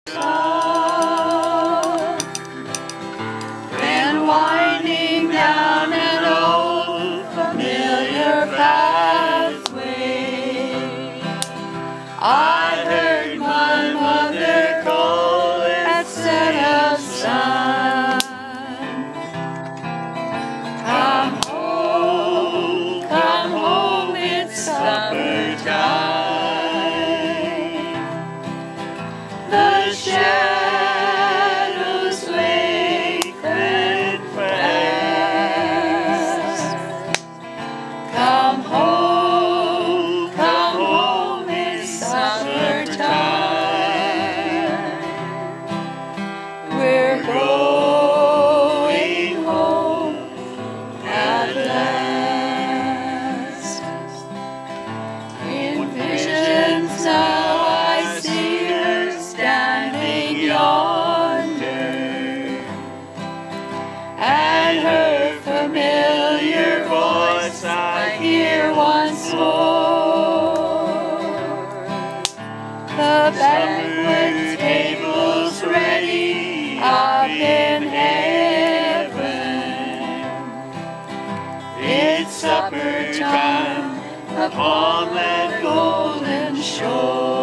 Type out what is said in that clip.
And winding down an old familiar pathway, I heard my mother call at set of sun. Come home, it's summertime. The shadows lengthen fast. Come home, it's summertime. We're going home at last. In visions now I see her standing yonder, and her familiar voice I hear once more. The banquet table's ready up in heaven. It's supper time upon that golden shore.